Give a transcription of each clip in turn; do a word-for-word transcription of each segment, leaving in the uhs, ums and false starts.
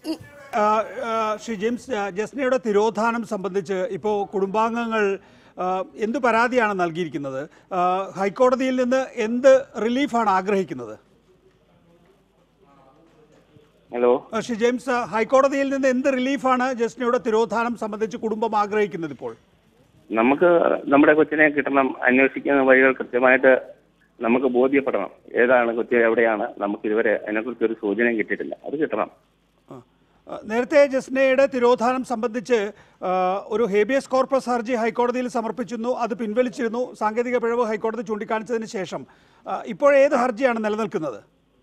Shri James, ജസ്നയുടെ തിരോധാനം സംബന്ധിച്ച് ഇപ്പോൾ കുടുംബാംഗങ്ങൾ എന്ത് പരാതിയാണ് നൽകിയിരിക്കുന്നത്? ഹൈക്കോടതിയിൽ നിന്ന് എന്ത് റിലീഫാണ് ആഗ്രഹിക്കുന്നത്? ഹലോ ശ്രീ ജെയിംസ്, ഹൈക്കോടതിയിൽ നിന്ന് എന്ത് റിലീഫാണ് ജസ്നയുടെ തിരോധാനം സംബന്ധിച്ച് കുടുംബം ആഗ്രഹിക്കുന്നത്? ഇപ്പോൾ നമുക്ക് നമ്മുടെ കൊച്ചിനെ കിട്ടണം. അന്വേഷിക്കുന്ന വഴികൾ കൃത്യമായിട്ട് നമുക്ക് ബോധ്യപ്പെടണം. ഏതാണ് കൊച്ചി, എവിടെയാണ്? നമുക്ക് ഇതുവരെ അതിനെക്കുറിച്ച് ഒരു സൂചനയും കിട്ടിയിട്ടില്ല. അത് കിട്ടണം. നേരത്തെ ജസ്നയുടെ തിരോധാനം സംബന്ധിച്ച് ഒരു ഹേബിയസ് കോർപ്പസ് ഹർജി ഹൈക്കോടതിയിൽ സമർപ്പിച്ചിരുന്നു. അത് പിൻവലിച്ചിരുന്നു. സാങ്കേതിക പിഴവ് ഹൈക്കോടതി ചൂണ്ടിക്കാണിച്ചതിന് ശേഷം ഇപ്പോൾ ഏത് ഹർജിയാണ് നിലനിൽക്കുന്നത്?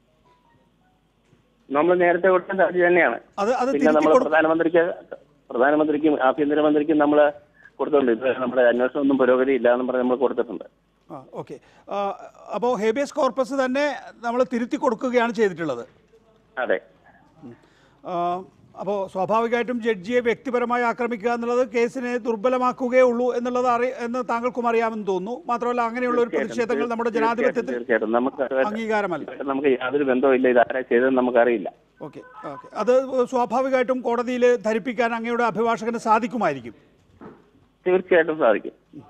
നമ്മൾ നേരത്തെ കൊടുത്ത ഹർജി തന്നെയാണ്. അത് അത് പിന്നെ നമ്മൾ പ്രധാനമന്ത്രിക്ക് പ്രധാനമന്ത്രിക്കും ആഭ്യന്തരമന്ത്രിക്കും നമ്മൾ കൊടുത്തിട്ടുണ്ട്. ഇത് നമ്മുടെ അന്വേഷണം ഒന്നും പുരോഗതി ഇല്ല എന്ന് പറഞ്ഞ് നമ്മൾ കൊടുത്തിട്ടുണ്ട്. ആ ഓക്കെ. അപ്പോൾ ഹേബിയസ് കോർപ്പസ് തന്നെ നമ്മൾ തിരുത്തി കൊടുക്കുകയാണ് ചെയ്തിട്ടുള്ളത്. അതെ. അപ്പോൾ സ്വാഭാവികമായിട്ടും ജഡ്ജിയെ വ്യക്തിപരമായി ആക്രമിക്കുക എന്നുള്ളത് കേസിനെ ദുർബലമാക്കുകയേ ഉള്ളൂ എന്നുള്ളത് അറി എന്ന് താങ്കൾക്കും അറിയാമെന്ന് തോന്നുന്നു. മാത്രമല്ല, അങ്ങനെയുള്ള ഒരു പ്രതിഷേധങ്ങൾ നമ്മുടെ ജനാധിപത്യത്തിൽ അംഗീകാരമല്ല. നമുക്ക് യാതൊരു ബന്ധവുമില്ല. ഇത് ആരാ ചെയ്തതെന്ന് നമുക്കറിയില്ല. ഓക്കെ ഓക്കെ അത് സ്വാഭാവികമായിട്ടും കോടതിയിൽ ധരിപ്പിക്കാൻ അങ്ങയുടെ അഭിഭാഷകന് സാധിക്കുമായിരിക്കും. തീർച്ചയായിട്ടും സാധിക്കും.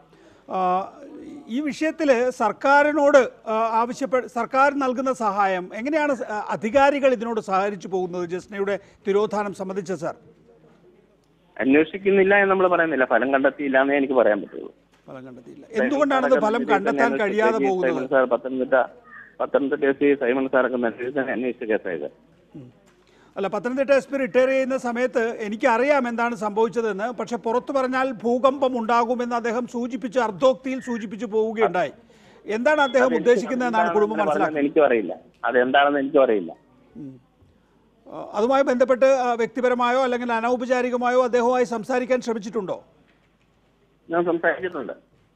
ഈ വിഷയത്തിൽ സർക്കാരിനോട് ആവശ്യപ്പെ സർക്കാർ നൽകുന്ന സഹായം എങ്ങനെയാണ് അധികാരികൾ ഇതിനോട് സഹകരിച്ചു പോകുന്നത്? ജസ്നയുടെ തിരോധാനം സംബന്ധിച്ച് സാർ അന്വേഷിക്കുന്നില്ല എന്ന് നമ്മൾ പറയുന്നില്ല. ഫലം കണ്ടെത്തിയില്ല എന്നേ എനിക്ക് പറയാൻ പറ്റുള്ളൂ. ഫലം കണ്ടെത്തിയില്ല. എന്തുകൊണ്ടാണ് ഫലം കണ്ടെത്താൻ കഴിയാതെ പോകുന്നത്? Sir Pathanamthitta Pathanamthitta case Simon സാറൊക്കെ അന്വേഷിച്ച കേസായത്. അല്ല, പത്തനംതിട്ട എസ് പി റിട്ടയർ ചെയ്യുന്ന സമയത്ത് എനിക്കറിയാം എന്താണ് സംഭവിച്ചതെന്ന്. പക്ഷെ പുറത്തു പറഞ്ഞാൽ ഭൂകമ്പം ഉണ്ടാകുമെന്ന് അദ്ദേഹം സൂചിപ്പിച്ച് അർദ്ധോക്തിയിൽ സൂചിപ്പിച്ചു പോവുകയുണ്ടായി. എന്താണ് അദ്ദേഹം ഉദ്ദേശിക്കുന്നതെന്നാണ് കുടുംബം മനസ്സിലാക്കുന്നത്? എനിക്കും അറിയില്ല. അതെന്താണെന്ന് എനിക്കും അറിയില്ല. അതുമായി ബന്ധപ്പെട്ട് വ്യക്തിപരമായോ അല്ലെങ്കിൽ അനൗപചാരികമായോ അദ്ദേഹവുമായി സംസാരിക്കാൻ ശ്രമിച്ചിട്ടുണ്ടോ? ഞാൻ സംസാരിച്ചിട്ടുണ്ട്.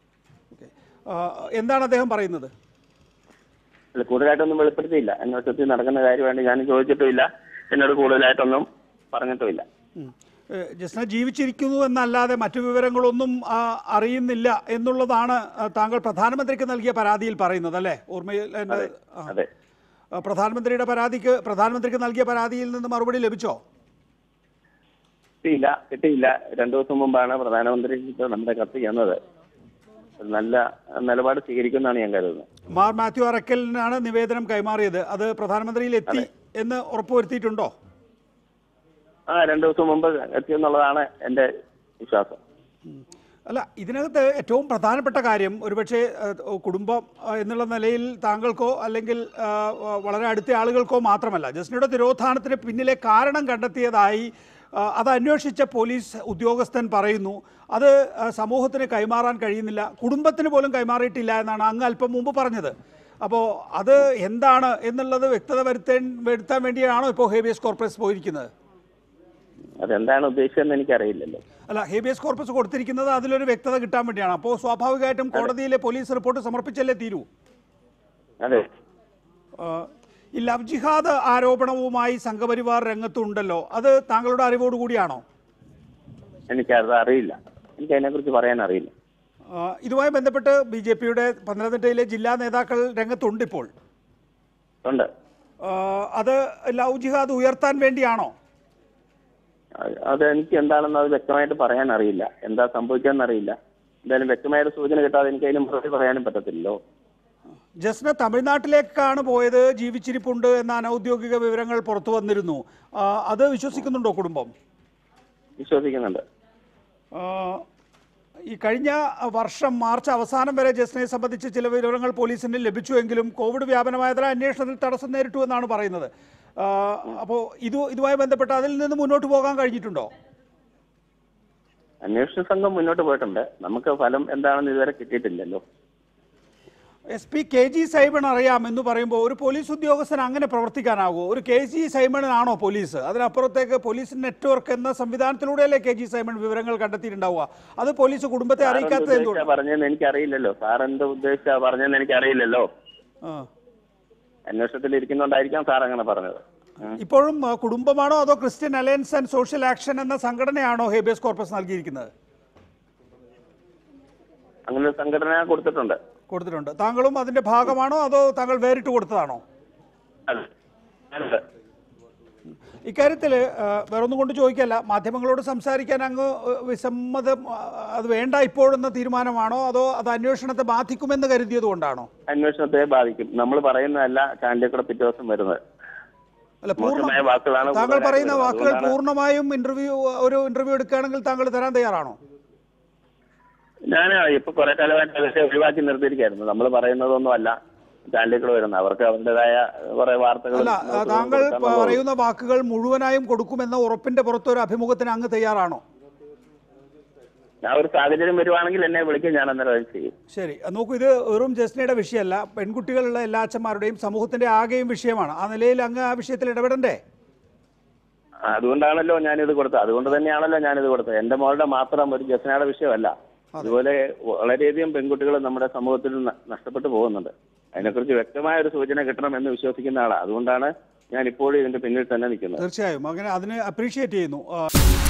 എന്താണ് അദ്ദേഹം പറയുന്നത്? അല്ല, കൂടുതലായിട്ടൊന്നും വെളിപ്പെടുത്തിയില്ല. അന്വേഷണത്തിൽ നടക്കുന്ന കാര്യമായിട്ട് ഞാൻ ചോദിച്ചിട്ടുമില്ല. എന്നോട് കൂടുതലായിട്ടൊന്നും പറഞ്ഞിട്ടുമില്ല. ജസ്ന ജീവിച്ചിരിക്കുന്നു എന്നല്ലാതെ മറ്റു വിവരങ്ങളൊന്നും അറിയുന്നില്ല എന്നുള്ളതാണ് താങ്കൾ പ്രധാനമന്ത്രിക്ക് നൽകിയ പരാതിയിൽ പറയുന്നത്, അല്ലേ? ഓർമ്മയിൽ പ്രധാനമന്ത്രിയുടെ പരാതിക്ക് പ്രധാനമന്ത്രിക്ക് നൽകിയ പരാതിയിൽ നിന്ന് മറുപടി ലഭിച്ചോ? കിട്ടിയില്ല കിട്ടിയില്ല രണ്ടു ദിവസം മുമ്പാണ് പ്രധാനമന്ത്രി നമ്മുടെ കത്ത് ചെന്നത്. നല്ല നിലപാട് സ്വീകരിക്കുമെന്നാണ് ഞാൻ കരുതുന്നത്. മാർ മാത്യു അറക്കലിനാണ് നിവേദനം കൈമാറിയത്. അത് പ്രധാനമന്ത്രിയിൽ എത്തി എന്ന് ഉറപ്പുവരുത്തിയിട്ടുണ്ടോ? ആ, രണ്ടു ദിവസം മുമ്പ് എത്തിയെന്നുള്ളതാണ് എൻ്റെ വിശ്വാസം. അല്ല, ഇതിനകത്ത് ഏറ്റവും പ്രധാനപ്പെട്ട കാര്യം ഒരുപക്ഷെ കുടുംബം എന്നുള്ള നിലയിൽ താങ്കൾക്കോ അല്ലെങ്കിൽ വളരെ അടുത്ത ആളുകൾക്കോ മാത്രമല്ല, ജസ്നയുടെ തിരോധാനത്തിന് പിന്നിലെ കാരണം കണ്ടെത്തിയതായി അത് അന്വേഷിച്ച പോലീസ് ഉദ്യോഗസ്ഥൻ പറയുന്നു. അത് സമൂഹത്തിന് കൈമാറാൻ കഴിയുന്നില്ല, കുടുംബത്തിന് പോലും കൈമാറിയിട്ടില്ല എന്നാണ് അങ്ങ് അല്പം മുമ്പ് പറഞ്ഞത്. അപ്പോൾ അത് എന്താണ് എന്നുള്ളത് വ്യക്തത വരുത്താൻ വരുത്താൻ വേണ്ടിയാണോ ഇപ്പോൾ ഹേബിയസ് കോർപ്പസ് പോയിരിക്കുന്നത്? അതെന്താണ് ഉദ്ദേശിച്ചതെന്ന് എനിക്കറിയില്ലല്ലോ. അല്ല, ഹേബിയസ് കോർപ്പസ് കൊടുത്തിരിക്കുന്നത് അതിലൊരു വ്യക്തത കിട്ടാൻ വേണ്ടിയാണ്. അപ്പോൾ സ്വാഭാവികമായിട്ടും കോടതിയിലെ പോലീസ് റിപ്പോർട്ട് സമർപ്പിച്ചല്ലേ തീരൂ. അതെ. ഈ ലവ് ജിഹാദ് ആരോപണവുമായി സംഘപരിവാർ രംഗത്തുണ്ടല്ലോ, അത് താങ്കളുടെ അറിവോടുകൂടിയാണോ? എനിക്കത് അറിയില്ല. എനിക്ക് അതിനെക്കുറിച്ച് പറയാൻ അറിയില്ല. ഇതുമായി ബന്ധപ്പെട്ട് ബി ജെ പിയുടെ പത്തനംതിട്ടയിലെ ജില്ലാ നേതാക്കൾ രംഗത്തുണ്ട് ഇപ്പോൾ. ഉണ്ട്. അത് ലവ് ജിഹാദ് ഉയർത്താൻ വേണ്ടിയാണോ? അത് എനിക്ക് എന്താണെന്ന് അത് വ്യക്തമായിട്ട് പറയാൻ അറിയില്ല. എന്താ സംഭവിക്കാന്നറിയില്ല. എന്തായാലും വ്യക്തമായൊരു സൂചന കിട്ടാതെ എനിക്ക് അതിന് മറുപടി പറയാനും പറ്റത്തില്ലല്ലോ. ജസ്ന തമിഴ്നാട്ടിലേക്കാണ് പോയത്, ജീവിച്ചിരിപ്പുണ്ട് എന്ന അനൌദ്യോഗിക വിവരങ്ങൾ പുറത്തു വന്നിരുന്നു. അത് വിശ്വസിക്കുന്നുണ്ടോ കുടുംബം? വിശ്വസിക്കുന്നുണ്ട്. ഈ കഴിഞ്ഞ വർഷം മാർച്ച് അവസാനം വരെ ജസ്നയെ സംബന്ധിച്ച് ചില വിവരങ്ങൾ പോലീസിന് ലഭിച്ചുവെങ്കിലും കോവിഡ് വ്യാപനമായതിനാൽ അന്വേഷണത്തിൽ തടസ്സം നേരിട്ടു എന്നാണ് പറയുന്നത്. അപ്പോൾ ഇത് ഇതുമായി ബന്ധപ്പെട്ട് അതിൽ നിന്ന് മുന്നോട്ട് പോകാൻ കഴിഞ്ഞിട്ടുണ്ടോ? അന്വേഷണ സംഘം മുന്നോട്ട് പോയിട്ടുണ്ട്. നമുക്ക് ഫലം എന്താണെന്ന് ഇതുവരെ കിട്ടിയിട്ടില്ലല്ലോ. S P K G Simon അറിയാം എന്ന് പറയുമ്പോൾ ഒരു പോലീസ് ഉദ്യോഗസ്ഥൻ അങ്ങനെ പ്രവർത്തിക്കാനാകുമോ? ഒരു കെ ജി സൈമണനാണോ പോലീസ്? അതിനപ്പുറത്തേക്ക് പോലീസ് നെറ്റ്വർക്ക് എന്ന സംവിധാനത്തിലൂടെയല്ലേ കെ ജി സൈമൺ വിവരങ്ങൾ കണ്ടെത്തിയിട്ടുണ്ടാവുക? അത് പോലീസ് കുടുംബത്തെ അറിയിക്കാത്തത് എന്തുകൊണ്ട്? പറഞ്ഞതെന്ന് എനിക്കറിയില്ലല്ലോ. സാർ എന്ത് ഉദ്ദേശിച്ചാ പറഞ്ഞതെന്ന് എനിക്കറിയില്ലല്ലോ. അന്വേഷണത്തിൽ ഇരിക്കുന്നുണ്ടായിരിക്കാം സാർ അങ്ങനെ പറഞ്ഞത്. ഇപ്പോഴും കുടുംബമാണോ അതോ Christian alliance and social action എന്ന സംഘടനയാണോ ഹേബിയസ് കോർപ്പസ് നൽകിയിരിക്കുന്നത്? അങ്ങനെ സംഘടന കൊടുത്തിട്ടുണ്ട്. കൊടുത്തിട്ടുണ്ട്. താങ്കളും അതിന്റെ ഭാഗമാണോ അതോ താങ്കൾ വേറിട്ട് കൊടുത്തതാണോ? ഇക്കാര്യത്തിൽ വേറൊന്നും കൊണ്ട് ചോദിക്കല്ല, മാധ്യമങ്ങളോട് സംസാരിക്കാൻ അങ്ങ് വിസമ്മതം അത് വേണ്ട ഇപ്പോഴെന്ന തീരുമാനമാണോ, അതോ അത് അന്വേഷണത്തെ ബാധിക്കുമെന്ന് കരുതിയത് കൊണ്ടാണോ? അന്വേഷണത്തെ ബാധിക്കും. നമ്മൾ പറയുന്നതല്ല ചാനലിൽ കൂടെ പിറ്റേ ദിവസം വരുന്നത്. അല്ല, പൂർണ്ണ താങ്കൾ പറയുന്ന വാക്കുകൾ പൂർണ്ണമായും ഇന്റർവ്യൂ ഒരു ഇന്റർവ്യൂ എടുക്കുകയാണെങ്കിൽ താങ്കൾ തരാൻ തയ്യാറാണോ? ഞാൻ ഇപ്പൊ കുറെ കാലമായിട്ട് അതൊക്കെ ഒഴിവാക്കി നിർത്തിയിരിക്കായിരുന്നു. നമ്മൾ പറയുന്നതൊന്നും അല്ല ചാനലിൽ കൂടെ വരുന്നത്. അവർക്ക് അവരുടേതായ കുറെ വാർത്തകൾ. അല്ല, താങ്കൾ പറയുന്ന വാക്കുകൾ മുഴുവനായും കൊടുക്കുമെന്ന ഉറപ്പിന്റെ പുറത്തൊരു അഭിമുഖത്തിന് അങ്ങ് തയ്യാറാണോ? ഞാൻ ഒരു സാഹചര്യം വരുവാണെങ്കിൽ എന്നെ വിളിക്കും, ഞാൻ അന്നേരം ചെയ്യും. ശരി, നോക്കൂ, ഇത് വെറും ജസ്നയുടെ വിഷയമല്ല, പെൺകുട്ടികളുള്ള എല്ലാ അച്ഛന്മാരുടെയും സമൂഹത്തിന്റെ ആകെയും വിഷയമാണ്. ആ നിലയിൽ അങ്ങ് ആ വിഷയത്തിൽ ഇടപെടണ്ടേ? അതുകൊണ്ടാണല്ലോ ഞാനിത് കൊടുത്തത്. അതുകൊണ്ട് തന്നെയാണല്ലോ ഞാനിത് കൊടുത്തത്. എന്റെ മോളുടെ മാത്രം ഒരു ജസ്നയുടെ വിഷയമല്ല. അതുപോലെ വളരെയധികം പെൺകുട്ടികൾ നമ്മുടെ സമൂഹത്തിൽ നഷ്ടപ്പെട്ടു പോകുന്നുണ്ട്. അതിനെക്കുറിച്ച് വ്യക്തമായ ഒരു സൂചന കിട്ടണമെന്ന് വിശ്വസിക്കുന്ന ആളാണ്. അതുകൊണ്ടാണ് ഞാൻ ഇപ്പോഴും ഇതിന്റെ പിന്നിൽ തന്നെ നിൽക്കുന്നത്. തീർച്ചയായും അങ്ങനെ അതിനെ അപ്രീഷിയേറ്റ് ചെയ്യുന്നു.